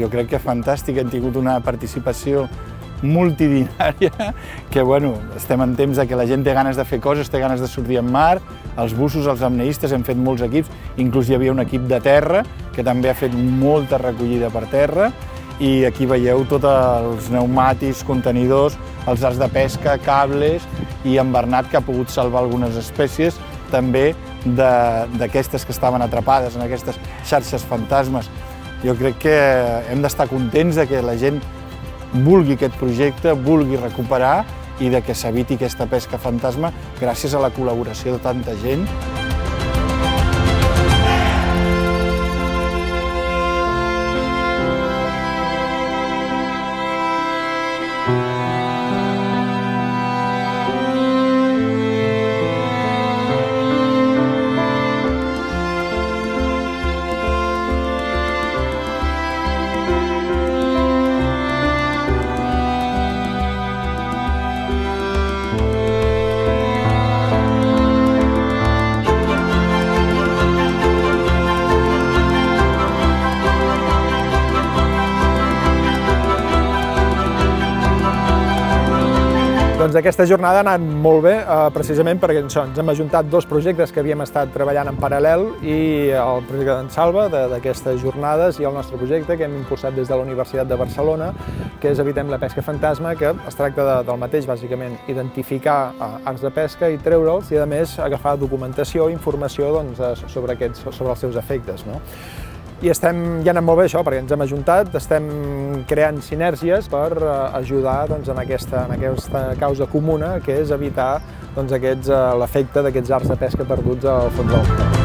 jo crec que fantàstic, hem tingut una participació multidinària, que bueno, estem en temps que la gent té ganes de fer coses, té ganes de sortir en mar, els bussos, els apneistes, hem fet molts equips, inclús hi havia un equip de terra que també ha fet molta recollida per terra, i aquí veieu tots els pneumàtics, contenidors, els arts de pesca, cables, i en Bernat, que ha pogut salvar algunes espècies, també d'aquestes que estaven atrapades en aquestes xarxes fantasmes. Jo crec que hem d'estar contents de que la gent vulgui aquest projecte, vulgui recuperar i de que s'eviti aquesta pesca fantasma gràcies a la col·laboració de tanta gent. Doncs aquesta jornada ha anat molt bé, precisament perquè ens hem ajuntat dos projectes que havíem estat treballant en paral·lel, i el projecte d'en Salva, d'aquestes jornades, i el nostre projecte que hem impulsat des de la Universitat de Barcelona, que és Evitem la pesca fantasma, que es tracta del mateix, bàsicament, identificar arts de pesca i treure'ls, i a més agafar documentació i informació sobre els seus efectes. I ja ha anat molt bé això, perquè ens hem ajuntat, estem creant sinergies per ajudar en aquesta causa comuna, que és evitar l'efecte d'aquests arts de pesca perduts al fons del mar.